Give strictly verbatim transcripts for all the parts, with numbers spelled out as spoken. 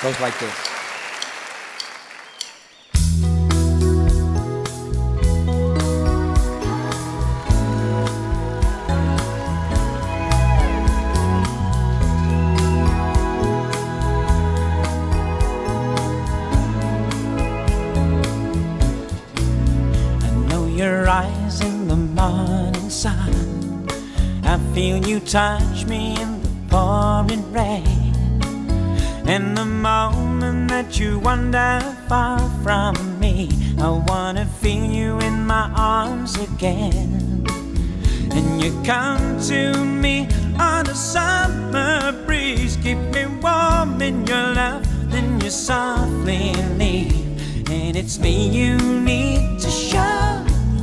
Goes like this. Your eyes in the morning sun, I feel you touch me in the pouring rain. And the moment that you wander far from me, I wanna feel you in my arms again. And you come to me on a summer breeze, keep me warm in your love, then you softly leave. And it's me you need to show.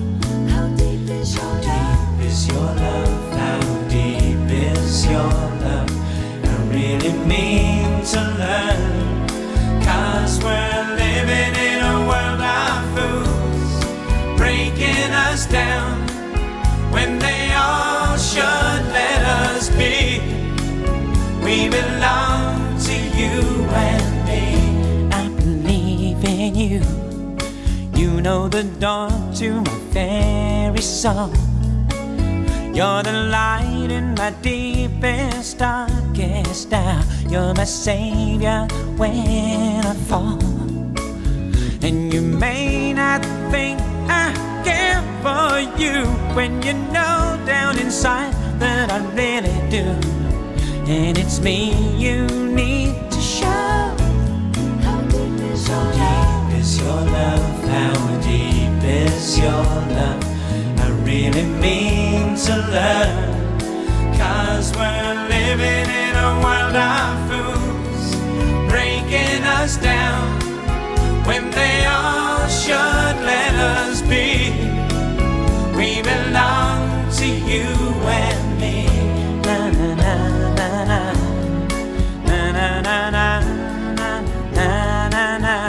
Your love, how deep is your love? I really mean to learn, 'cause we're living in a world of fools, breaking us down when they all should let us be. We belong to you and me. I believe in you. You know the door to my very soul. You're the light in my deepest, darkest hour. You're my savior when I fall. And you may not think I care for you, when you know down inside that I really do. And it's me you need to show. How deep is your love? How deep is your love? How deep is your love? I really mean to learn, 'cause we're living in a world of fools, breaking us down when they all should let us be. We belong to you and me. Na na na na na na na na na na na na na.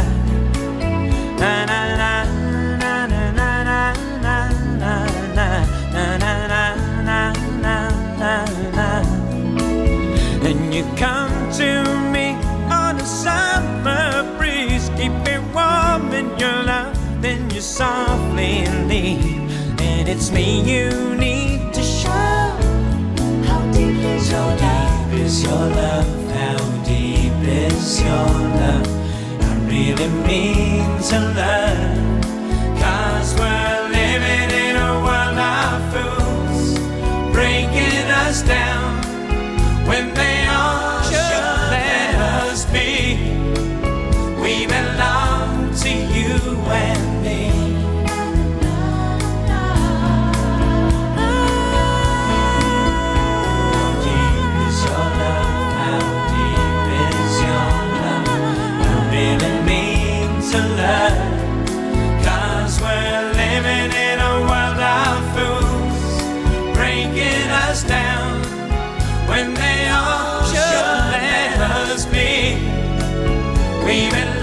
And you come to me on a summer breeze, keep me warm in your love, then you softly leave. And it's me you need to show. How deep is your love? How deep is your love? How deep is your love? I really mean to learn, 'cause we're living in a world of fools, breaking us down when they all should let us be. We belong to you and me. How deep is your love? How deep is your love? I really mean to learn, 'cause we're living in a world of fools, breaking us down when they all should let us be. We belong